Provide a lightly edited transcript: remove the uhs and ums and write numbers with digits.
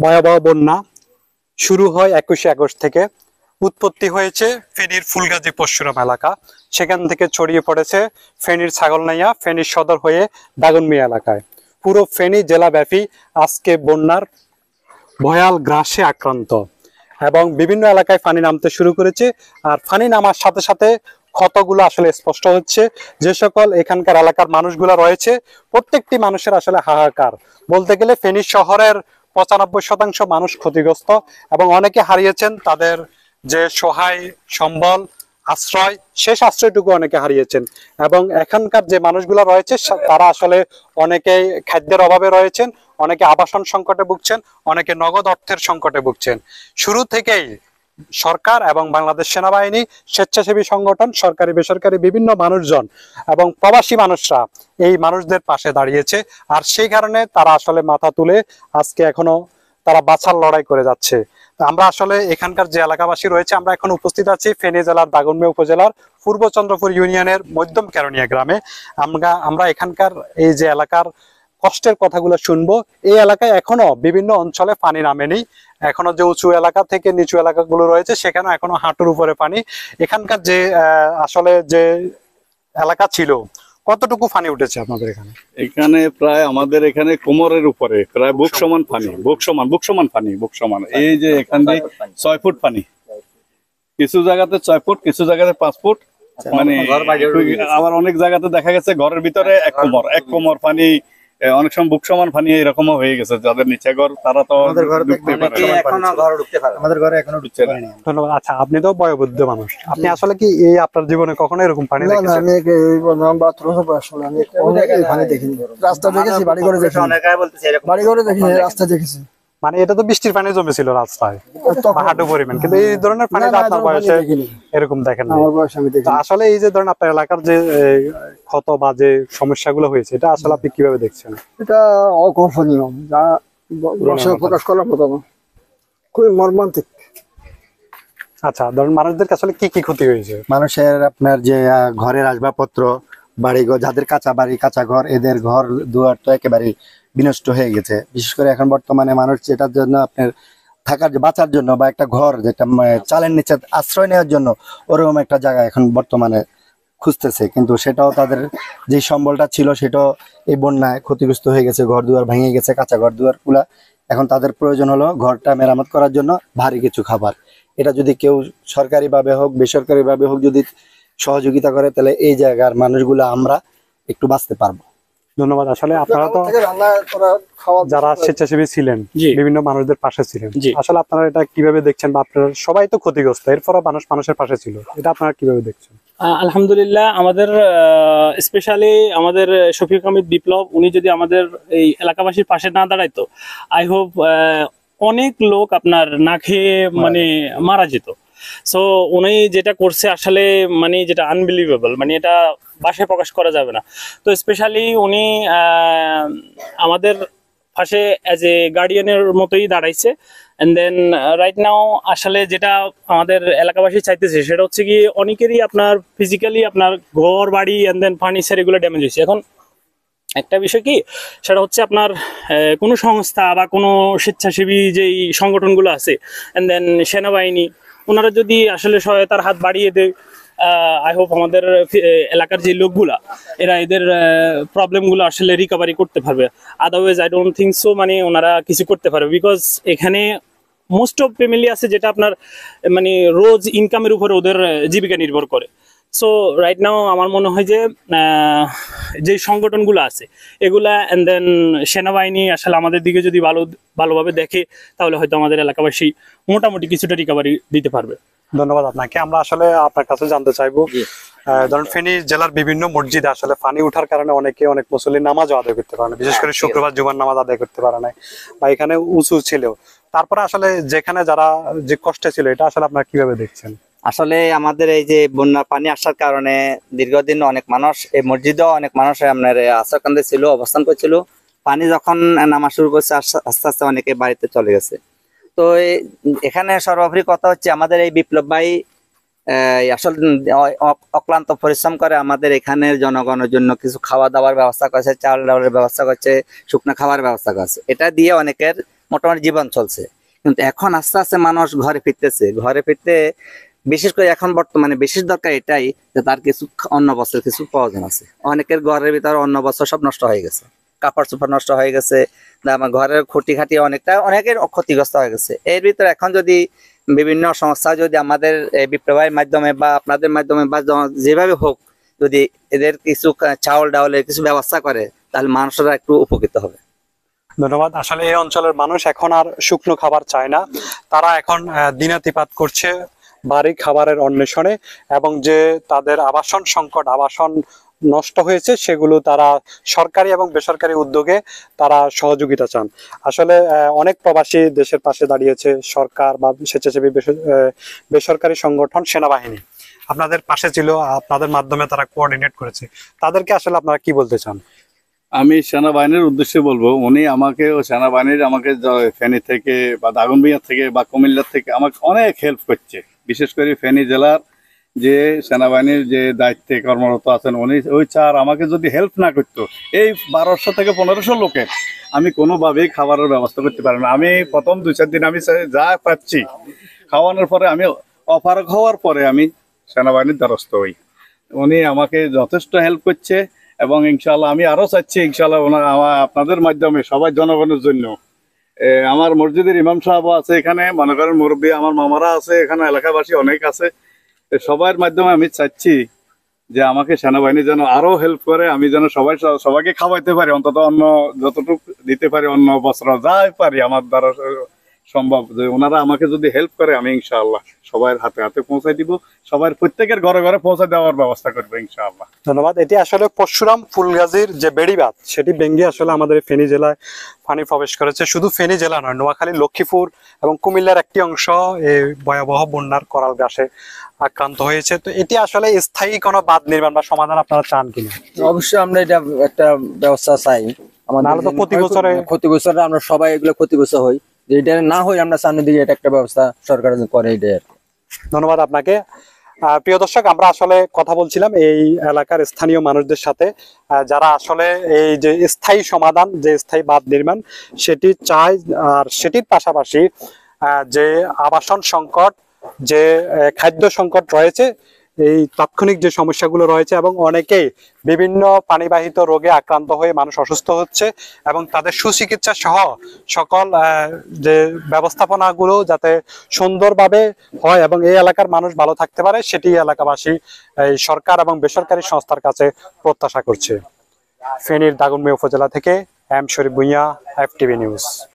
ভয়াবহ বন্যা শুরু হয় 21শে আগস্ট থেকে। উৎপত্তি হয়েছে ফেনীর ফুলগাজী পরশুরাম এলাকা, সেখান থেকে ছড়িয়ে পড়েছে ফেনীর ছাগলনাইয়া, ফেনীর সদর হয়ে দাগনমিয়া এলাকায়। পুরো ফেনী জেলাব্যাপী আজকে বন্যার ভয়াল গ্রাসে আক্রান্ত এবং বিভিন্ন এলাকায় পানি নামতে শুরু করেছে। আর পানি নামার সাথে সাথে ক্ষতগুলো আসলে স্পষ্ট হচ্ছে। যে সকল এখানকার এলাকার মানুষগুলো রয়েছে, প্রত্যেকটি মানুষের আসলে হাহাকার। বলতে গেলে ফেনী শহরের 95% মানুষ ক্ষতিগ্রস্ত এবং অনেকে হারিয়েছেন তাদের যে সহায় সম্বল, আশ্রয়, শেষ আশ্রয়টুকু অনেকে হারিয়েছেন। এবং এখানকার যে মানুষগুলো রয়েছে তারা আসলে অনেকেই খাদ্যের অভাবে রয়েছেন, অনেকে আবাসন সংকটে ভুগছেন, অনেকে নগদ অর্থের সংকটে ভুগছেন। শুরু থেকেই সরকার এবং বাংলাদেশ সেনাবাহিনী, স্বেচ্ছাসেবী সংগঠন, সরকারি বেসরকারি বিভিন্ন মানুষজন এবং প্রবাসী মানুষরা এই মানুষদের পাশে দাঁড়িয়েছে। আর সেই কারণে তারা আসলে মাথা তুলে আজকে এখনো তারা বাঁচার লড়াই করে যাচ্ছে। আমরা আসলে এখানকার যে এলাকাবাসী রয়েছে, আমরা এখন উপস্থিত আছি ফেনী জেলার দাগনমিয়া উপজেলার পূর্ব চন্দ্রপুর ইউনিয়নের মধ্যম কেরনিয়া গ্রামে। আমরা এখানকার এই যে এলাকার কষ্টের কথাগুলো শুনবো। এই এলাকায় এখনো বিভিন্ন অঞ্চলে পানি নামেনি, এখনো যে উঁচু এলাকা থেকে নিচু এলাকাগুলো রয়েছে সেখানে এখনো হাঁটুর উপরে পানি। এখানকার যে আসলে যে এলাকা ছিল, কতটুকু পানি উঠেছে আপনাদের এখানে? এখানে প্রায় আমাদের এখানে কোমরের উপরে প্রায় বুক সমান পানি, বুক সমান। এই যে এখান দিয়ে 6 ফুট পানি, কিছু জায়গাতে 6 ফুট, কিছু জায়গাতে 5 ফুট, মানে আবার অনেক জায়গাতে দেখা গেছে ঘরের ভিতরে এক কোমর পানি, অনেক সময় বুক সমান পানি এরকমও হয়ে গেছে। যাদের নিচে ঘর তারা তো ঢুকতে পারে, আমাদের ঘরে এখনো ঢুকতে পারেনি। ধন্যবাদ। আচ্ছা, আপনি তো বয়োবৃদ্ধ মানুষ, আপনি আসলে কি এই আপনার জীবনে কখনো এরকম পানি দেখেছেন? না, আমি অনেক পানি দেখিনি, রাস্তা দেখেছি, বাড়ি ঘরে দেখিনি, রাস্তা দেখেছি। মানে এটা তো বৃষ্টির পানি জমেছিল রাস্তায় হাঁটু পরিমাণ, কিন্তু এই ধরনের পানি আপনার বয়সে এরকম দেখেন না। আসলে এই যে ধরেন আপনার এলাকার যে ক্ষত বা যে সমস্যাগুলো হয়েছে, এটা আসলে আপনি কিভাবে দেখছেন? এটা অকল্পনীয়, যা ভাষায় প্রকাশ করার মতো না, খুবই মর্মান্তিক। আচ্ছা, ধরেন মানুষদের আসলে কি কি ক্ষতি হয়েছে? মানুষের আপনার যে ঘরের আসবাবপত্র, বাড়িঘর, যাদের কাঁচা বাড়ি কাঁচা ঘর, এদের ঘর দুয়ার তো একেবারে বিনষ্ট হয়ে গেছে। বিশেষ করে এখন বর্তমানে মানুষ যেটার জন্য আপনার থাকার, বাঁচার জন্য বা একটা ঘর যেটা চালের নিচে আশ্রয় নেওয়ার জন্য ওরকম একটা জায়গা এখন বর্তমানে খুঁজতেছে, কিন্তু সেটাও তাদের যে সম্বলটা ছিল সেটাও এই বন্যায় ক্ষতিগ্রস্ত হয়ে গেছে। ঘর দুয়ার ভেঙে গেছে, কাঁচা ঘর দুয়ার গুলা। এখন তাদের প্রয়োজন হলো ঘরটা মেরামত করার জন্য ভারী কিছু খাবার। এটা যদি কেউ সরকারিভাবে হোক বেসরকারিভাবে হোক যদি সহযোগিতা করে, তাহলে এই জায়গার মানুষগুলো আমরা একটু বাঁচতে পারবো। ধন্যবাদ। আসলে আপনারা তো যারা স্বেচ্ছাসেবী ছিলেন, বিভিন্ন মানুষদের পাশে ছিলেন, আসলে আপনারা এটা কিভাবে দেখছেন? বা আপনারা সবাই তো ক্ষতিগ্রস্ত, এরপরও মানুষের পাশে ছিল, এটা আপনারা কিভাবে দেখছেন? আলহামদুলিল্লাহ, আমাদের স্পেশালি আমাদের শফিক হামিদ বিপ্লব, উনি যদি আমাদের এই এলাকাবাসীর পাশে না দাঁড়াইতো, আই হোপ অনেক লোক আপনার না খেয়ে মানে মারা যেত। সো উনি যেটা করছে আসলে মানে যেটা আনবিলিভেবল, মানে এটা ভাষায় প্রকাশ করা যাবে না। তো স্পেশালি উনি আমাদের পাশে অ্যাজ এ গার্ডিয়ানের মতোই দাঁড়াইছে। এন্ড দেন রাইট নাও আসলে যেটা আমাদের এলাকাবাসী চাইতেছে সেটা হচ্ছে কি, অনেকেরই আপনার ফিজিক্যালি আপনার ঘর বাড়ি এন্ড দেন ফার্নিচার এগুলো ড্যামেজ হয়েছে। এখন একটা বিষয় কি, সেটা হচ্ছে আপনার কোনো সংস্থা বা কোনো স্বেচ্ছাসেবী যেই সংগঠনগুলো আছে এন্ড দেন সেনাবাহিনী, ওনারা যদি আসলে সহায়তার হাত বাড়িয়ে দেয়, আই হোপ আমাদের এলাকার যে লোকগুলা এরা এদের প্রবলেমগুলো আসলে রিকভারি করতে পারবে। Otherwise I don't think so মানে ওনারা কিছু করতে পারবে, বিকজ এখানে মোস্ট অফ ফ্যামিলি আছে যেটা আপনার মানে রোজ ইনকামের উপরে ওদের জীবিকা নির্ভর করে। সো রাইট নাও আমার মনে হয় যে সংগঠনগুলো আছে এগুলা এন্ড দেন সেনাবাহিনী আসলে আমাদের দিকে যদি ভালোভাবে দেখে, তাহলে হয়তো আমাদের এলাকাবাসী মোটামুটি কিছুটা রিকভারি দিতে পারবে। ধন্যবাদ আপনাকে। আমরা আসলে আপনার কাছে জানতে চাইবো, ধরুন ফেনী জেলার বিভিন্ন মসজিদে আসলে পানি উঠার কারণে অনেক মুসল্লি নামাজও আদায় করতে পারে না, বিশেষ করে শুক্রবার জুমার নামাজ আদায় করতে পারে না, বা এখানে উঁচু ছিল। তারপরে আসলে যেখানে যারা যে কষ্টে ছিল, এটা আসলে আপনারা কিভাবে দেখছেন? আসলে আমাদের এই যে বন্যা পানি আসার কারণে দীর্ঘদিন অনেক মানুষ এই মসজিদেও অনেক মানুষ আপনার আশ্রয়কেন্দ্রে ছিল, অবস্থান করছিল। পানি যখন নামা শুরু করছে আস্তে আস্তে অনেকে বাড়িতে চলে গেছে। তো এখানে সর্বোপরি কথা হচ্ছে আমাদের এই বিপ্লব ভাই আসলে অক্লান্ত পরিশ্রম করে আমাদের এখানের জনগণের জন্য কিছু খাওয়া দাওয়ার ব্যবস্থা করেছে, চাল ডালের ব্যবস্থা করছে, শুকনো খাবার ব্যবস্থা করছে। এটা দিয়ে অনেকের মোটামুটি জীবন চলছে। কিন্তু এখন আস্তে আস্তে মানুষ ঘরে ফিরতেছে, ঘরে ফিরতে বিশেষ করে এখন বর্তমানে বিশেষ দরকার এটাই যে তার কিছু অন্য বস্ত্রের কিছু প্রয়োজন আছে। অনেকের ঘরের ভিতরে অন্য বস্ত্র সব নষ্ট হয়ে গেছে, কাপড় চোপড় নষ্ট হয়ে গেছে, আমার ঘরের খুঁটি খাটি অনেকের ক্ষতিগ্রস্ত হয়ে গেছে। এর ভিতরে এখন যদি বিভিন্ন সংস্থা যদি আমাদের এই বিপ্লবের মাধ্যমে বা আপনাদের মাধ্যমে বা যেভাবে হোক যদি এদের কিছু চাউল ডাউলের কিছু ব্যবস্থা করে, তাহলে মানুষরা একটু উপকৃত হবে। ধন্যবাদ। আসলে এই অঞ্চলের মানুষ এখন আর শুকনো খাবার চায় না, তারা এখন দিনাতিপাত করছে বাড়ি খাবারের অন্বেষণে, এবং যে তাদের আবাসন সংকট, আবাসন নষ্ট হয়েছে, সেগুলো তারা সরকারি এবং বেসরকারি উদ্যোগে তারা সহযোগিতা চান। আসলে অনেক প্রবাসী দেশের পাশে দাঁড়িয়েছে, সরকার বা স্বেচ্ছাসেবী বেসরকারি সংগঠন, সেনাবাহিনী আপনাদের পাশে ছিল, আপনাদের মাধ্যমে তারা কোঅর্ডিনেট করেছে। তাদেরকে আসলে আপনারা কি বলতে চান? আমি সেনাবাহিনীর উদ্দেশ্যে বলবো, উনি আমাকে ও সেনাবাহিনীর আমাকে ফেনী থেকে বা দাগনভূঞা থেকে বা কুমিল্লার থেকে আমাকে অনেক হেল্প করছে। বিশেষ করে ফেনী জেলার যে সেনাবাহিনীর যে দায়িত্বে কর্মরত আছেন উনি, ওই চার আমাকে যদি হেল্প না করতো, এই 1200 থেকে 1500 লোকের আমি কোনোভাবেই খাবারের ব্যবস্থা করতে পারি না। আমি প্রথম 2-4 দিন আমি যা পাচ্ছি খাওয়ানোর পরে, আমি অপারগ হওয়ার পরে আমি সেনাবাহিনীর দ্বারস্থ হই। উনি আমাকে যথেষ্ট হেল্প করছে, এবং ইনশাল্লাহ আমি আরো চাচ্ছি ইনশাল্লাহ আপনাদের মাধ্যমে সবাই জনগণের জন্য, আমার মসজিদের ইমাম সাহেব আছে এখানে, মনে করেন মুরব্বী আমার মামারা আছে এখানে, এলাকাবাসী অনেক আছে, সবার মাধ্যমে আমি চাচ্ছি যে আমাকে সেনাবাহিনী যেন আরো হেল্প করে, আমি যেন সবাইকে খাওয়াইতে পারি, অন্তত অন্য যতটুকু দিতে পারি, অন্য বস্ত্র যাই পারি আমার দ্বারা সম্ভব, যে ওনারা আমাকে যদি হেল্প করে আমি ইনশাআল্লাহ সবার হাতে হাতে পৌঁছাই দিব, সবার প্রত্যেকের ঘরে ঘরে পৌঁছে দেওয়ার ব্যবস্থা করবো ইনশাআল্লাহ। ধন্যবাদ। এটি আসলে পরশুরাম ফুলগাজীর যে বেড়িবাঁধ, সেটি ভেঙে আসলে আমাদের ফেনী জেলায় পানি প্রবেশ করেছে। শুধু ফেনী জেলা নয়, নোয়াখালী, লক্ষ্মীপুর এবং কুমিল্লার একটি অংশ এই ভয়াবহ বন্যার করাল গ্রাসে আক্রান্ত হয়েছে। তো এটি আসলে স্থায়ী কোনো বাঁধ নির্মাণ বা সমাধান আপনারা চান কিনা? অবশ্যই আমরা এটা একটা ব্যবস্থা চাই। নাহলে তো প্রতি বছরে আমরা সবাই এগুলো ক্ষতিগ্রস্ত হই, যে এটা না হয় আমরা সামনের দিকে এটা একটা ব্যবস্থা সরকার করে এটা। ধন্যবাদ আপনাকে। প্রিয় দর্শক, আমরা আসলে কথা বলছিলাম এই এলাকার স্থানীয় মানুষদের সাথে, যারা আসলে এই যে স্থায়ী সমাধান, যে স্থায়ী বাঁধ নির্মাণ সেটি চায়, আর সেটির পাশাপাশি যে আবাসন সংকট, যে খাদ্য সংকট রয়েছে, এই তাৎক্ষণিক যে সমস্যাগুলো রয়েছে, এবং অনেকেই বিভিন্ন পানিবাহিত রোগে আক্রান্ত হয়ে মানুষ অসুস্থ হচ্ছে, এবং তাদের সুচিকিৎসা সহ সকল যে ব্যবস্থাপনাগুলো যাতে সুন্দরভাবে হয় এবং এই এলাকার মানুষ ভালো থাকতে পারে, সেটি এলাকাবাসী এই সরকার এবং বেসরকারি সংস্থার কাছে প্রত্যাশা করছে। ফেনীর দাগনভূঞা উপজেলা থেকে M Sharif Bhuiyan, FTV news.